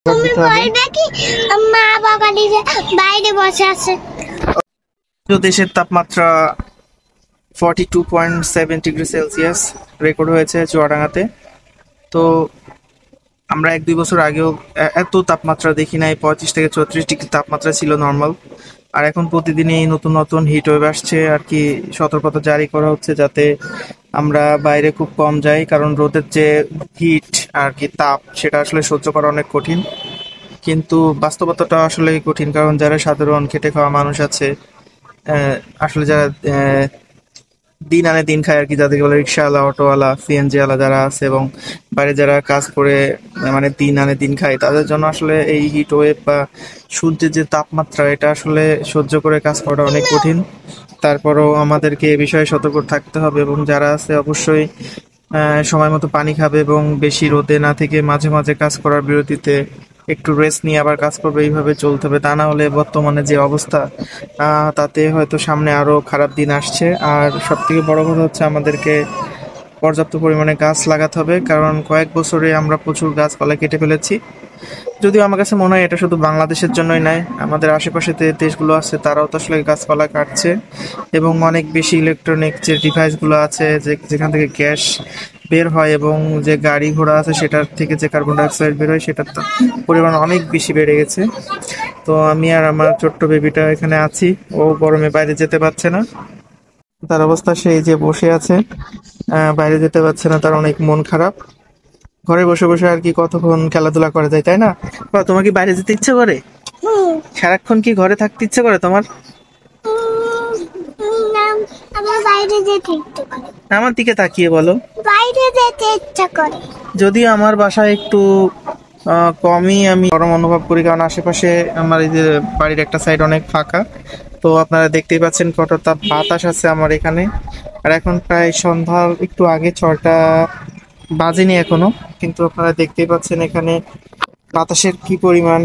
তুমি বলবে কি মা বাবা নিজে বাইরে বসে আছে। দেশের তাপমাত্রা 42.7 ডিগ্রি সেলসিয়াস রেকর্ড হয়েছে চুয়াডাঙ্গাতে। তো আমরা 1-2 বছর আগেও এত তাপমাত্রা দেখি নাই। 35 থেকে 34 ডিগ্রি তাপমাত্রা ছিল নর্মাল। আর এখন প্রতিদিনই নতুন নতুন হিট ওয়েভ আসছে আর কি। সতর্কতা জারি করা হচ্ছে যাতে আমরা বাইরে খুব কম যাই, কারণ রোদের যে হিট আর কি তাপ সেটা আসলে সহ্য করা অনেক কঠিন। কিন্তু বাস্তবতাটা আসলে কঠিন, কারণ যারা সাধারণ খেটে খাওয়া মানুষ আছে, আসলে যারা দিন আনে দিন খায় আর কি, যাদেরকে বলে রিক্সাওয়ালা, অটোওয়ালা, সিএনজি ওয়ালা যারা আছে, এবং বাইরে যারা কাজ করে মানে দিন আনে দিন খায়, তাদের জন্য আসলে এই হিট ওয়েভ বা সূর্যের যে তাপমাত্রা এটা আসলে সহ্য করে কাজ করাটা অনেক কঠিন। তারপরও আমাদেরকে এ বিষয়ে সতর্ক থাকতে হবে, এবং যারা আছে অবশ্যই সময় মতো পানি খাবে এবং বেশি রোদে না থেকে মাঝে মাঝে কাজ করার বিরতিতে একটু রেস্ট নিয়ে আবার কাজ করবে। এইভাবে চলতে হবে, তা না হলে বর্তমানে যে অবস্থা তাতে হয়তো সামনে আরো খারাপ দিন আসছে। আর সব থেকে বড় কথা হচ্ছে আমাদেরকে পর্যাপ্ত পরিমাণে গাছ লাগাতে হবে, কারণ কয়েক বছরে আমরা প্রচুর গাছপালা কেটে ফেলেছি। যদিও আমার কাছে মনে হয় এটা শুধু বাংলাদেশের জন্যই নয়, আমাদের আশেপাশে যে দেশগুলো আছে তারাও তো আসলে গাছপালা কাটছে, এবং অনেক বেশি ইলেকট্রনিক যে ডিভাইসগুলো আছে যেখান থেকে গ্যাস বের হয়, এবং যে গাড়ি ঘোড়া আছে সেটার থেকে যে কার্বন ডাইঅক্সাইড বের হয় সেটার পরিমাণ অনেক বেশি বেড়ে গেছে। তো আমি আর আমার ছোট্ট বেবিটা এখানে আছি, ও গরমে বাইরে যেতে পারছে না। তার অবস্থা সেই যে বসে আছে, বাইরে যেতে পারছে না, তার অনেক মন খারাপ। ঘরে বসে বসে আর কি কতক্ষণ খেলাধুলা করা যায়, তাই না? বা তোমার কি বাইরে যেতে ইচ্ছে করে? সারাক্ষণ কি ঘরে থাকতে ইচ্ছে করে তোমার? আমার বাইরে যেতে ইচ্ছে করে। আমার দিকে তাকিয়ে বলো। বাইরে যেতে ইচ্ছা করে। যদিও আমার বাসায় একটু কমই আমি গরম অনুভব করি, কারণ আশেপাশে আমার এই যে বাড়ির একটা সাইড অনেক ফাঁকা। তো আপনারা দেখতেই পাচ্ছেন কতটা বাতাস আছে আমার এখানে। আর এখন প্রায় সন্ধ্যার একটু আগে 6টা বাজেনি এখনো, কিন্তু আপনারা দেখতেই পাচ্ছেন এখানে বাতাসের কি পরিমাণ।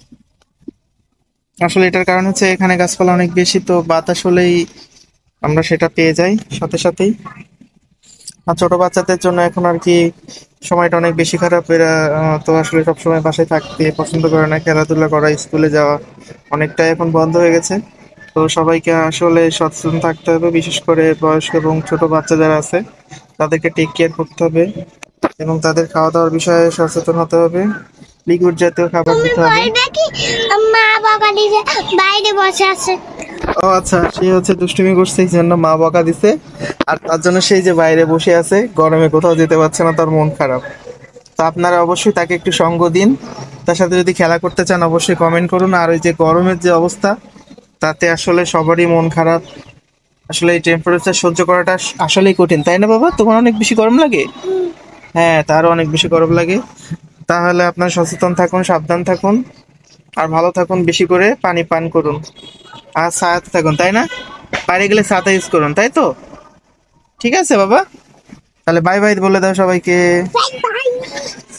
আসলে এটার কারণ হচ্ছে এখানে গাছপালা অনেক বেশি, তো বাতাস হলেই আমরা সেটা পেয়ে যাই সাথে সাথেই। আর ছোট বাচ্চাদের জন্য এখন আর কি সময়টা অনেক বেশি খারাপ। এরা তো আসলে সবসময় বাসায় থাকতে পছন্দ করে না, খেলাধুলা করা, স্কুলে যাওয়া অনেকটাই এখন বন্ধ হয়ে গেছে। তো সবাইকে আসলে সচেতন থাকতে হবে, বিশেষ করে বয়স্ক এবং ছোট বাচ্চা যারা আছে তাদেরকে টেক কেয়ার করতে হবে, এবং তাদের খাওয়া দাওয়ার বিষয়ে সচেতন হতে হবে। লিকুইড জাতীয় খাবার তুমি দিতে হবে। বলবে কি মা বাবা নিজে বাইরে বসে আছে। ও আচ্ছা, সে হচ্ছে দুষ্টুমি করছে এই জন্য মা বকা দিছে, আর তার জন্য সেই যে বাইরে বসে আছে গরমে কোথাও যেতে পারছে না, তার মন খারাপ। তো আপনারা অবশ্যই তাকে একটু সঙ্গ দিন, তার সাথে যদি খেলা করতে চান অবশ্যই কমেন্ট করুন। আর ওই যে গরমের যে অবস্থা, তাতে আসলে সবারই মন খারাপ। আসলে এই টেম্পারেচার সহ্য করাটা আসলেই কঠিন, তাই না বাবা? তোমার অনেক বেশি গরম লাগে? হ্যাঁ, তারও অনেক বেশি গরম লাগে। তাহলে আপনারা সচেতন থাকুন, সাবধান থাকুন, আর ভালো থাকুন। বেশি করে পানি পান করুন, আর ছায়াতে থাকুন, তাই না? বাইরে গেলে ছাতা ইউজ করুন, তাই তো? ঠিক আছে বাবা, তাহলে বাই বাই বলে দাও সবাইকে। Bye by.